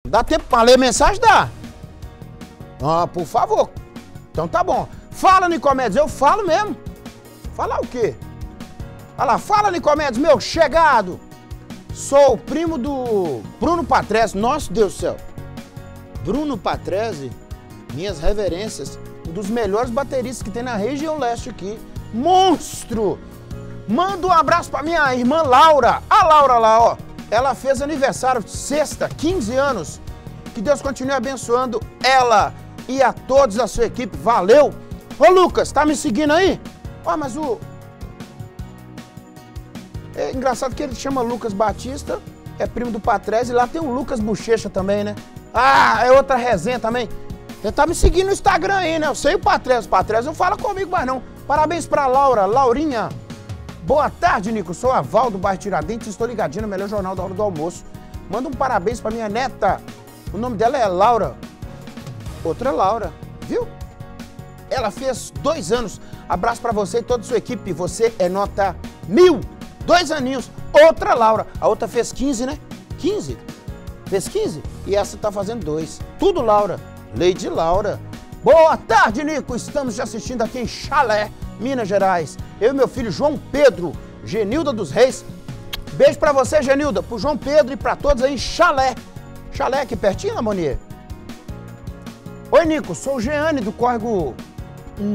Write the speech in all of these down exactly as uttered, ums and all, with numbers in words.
Dá tempo pra ler mensagem? Dá. Ah, por favor. Então tá bom. Fala, Nicomedes, eu falo mesmo. Falar o quê? Olha lá, fala, Nicomedes, meu chegado. Sou o primo do Bruno Patrese. Nossa, Deus do céu. Bruno Patrese, minhas reverências. Um dos melhores bateristas que tem na região leste aqui. Monstro! Manda um abraço pra minha irmã Laura. A Laura lá, ó. Ela fez aniversário sexta, quinze anos. Que Deus continue abençoando ela e a todos da sua equipe. Valeu! Ô, Lucas, tá me seguindo aí? Ó, mas o... É engraçado que ele chama Lucas Batista, é primo do Patrese, e lá tem um Lucas Bochecha também, né? Ah, é outra resenha também. Ele tá me seguindo no Instagram aí, né? Eu sei o Patrese, o Patrese não fala comigo mais não. Parabéns pra Laura, Laurinha. Boa tarde, Nico. Sou a Val do bairro Tiradentes e estou ligadinho no melhor jornal da hora do almoço. Manda um parabéns pra minha neta. O nome dela é Laura. Outra Laura, viu? Ela fez dois anos. Abraço pra você e toda a sua equipe. Você é nota mil. Dois aninhos. Outra Laura. A outra fez quinze, né? quinze? Fez quinze? E essa tá fazendo dois. Tudo Laura. Lady Laura. Boa tarde, Nico. Estamos te assistindo aqui em Chalé, Minas Gerais. Eu e meu filho João Pedro, Genilda dos Reis. Beijo pra você, Genilda, pro João Pedro e pra todos aí em Chalé. Chalé aqui pertinho, Lamonier? Oi, Nico. Sou o Jeane do Córrego... Hum.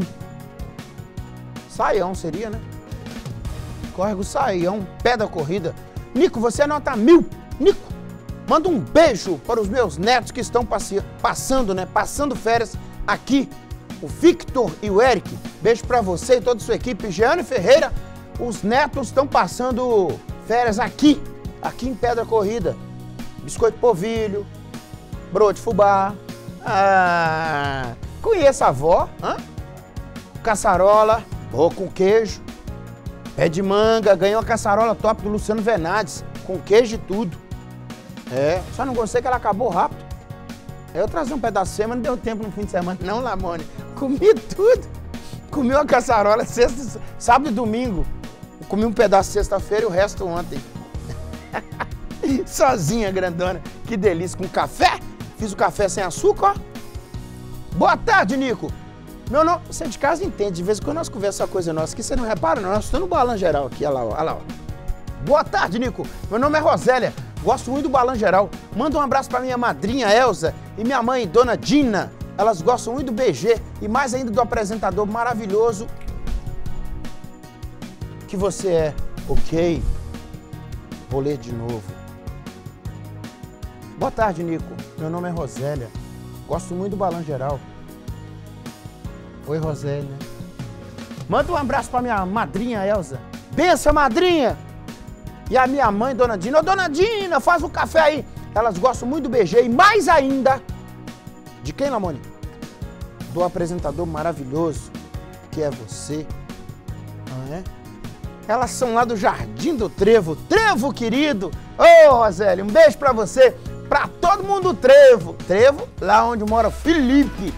Saião seria, né? Córrego Saião, pé da corrida. Nico, você é nota mil. Nico, manda um beijo para os meus netos que estão passe... passando, né? Passando férias aqui. O Victor e o Eric. Beijo para você e toda a sua equipe. Jeane Ferreira, os netos estão passando férias aqui. Aqui em Pedra Corrida. Biscoito polvilho, broa de fubá. Ah, conheço a avó. Hã? Caçarola, boa com queijo. Pé de manga, ganhou a caçarola top do Luciano Venades, com queijo e tudo. É, só não gostei que ela acabou rápido. Eu trazi um pedaço de semana, não deu tempo no fim de semana, não, Lamone. Comi tudo. Comi uma caçarola sexta, sábado e domingo. Comi um pedaço sexta-feira e o resto ontem. Sozinha, grandona. Que delícia, com café. Fiz o café sem açúcar, ó. Boa tarde, Nico. Meu nome, você de casa entende, de vez em quando nós conversamos essa coisa nossa aqui, você não repara, não, nós estamos no balan geral aqui, olha lá, olha lá. Ó. Boa tarde, Nico. Meu nome é Rosélia, gosto muito do balan geral. Manda um abraço para minha madrinha Elza e minha mãe, Dona Dina. Elas gostam muito do B G e mais ainda do apresentador maravilhoso que você é. Ok? Vou ler de novo. Boa tarde, Nico. Meu nome é Rosélia. Gosto muito do balan geral. Oi, Rosélia. Manda um abraço pra minha madrinha Elza. Benção, madrinha! E a minha mãe, Dona Dina. Ô, Dona Dina, faz um café aí. Elas gostam muito do B G e mais ainda... De quem, Lamone? Do apresentador maravilhoso, que é você. Ah, é? Elas são lá do Jardim do Trevo. Trevo, querido! Ô, Rosélia, um beijo pra você. Pra todo mundo do Trevo. Trevo, lá onde mora Felipe.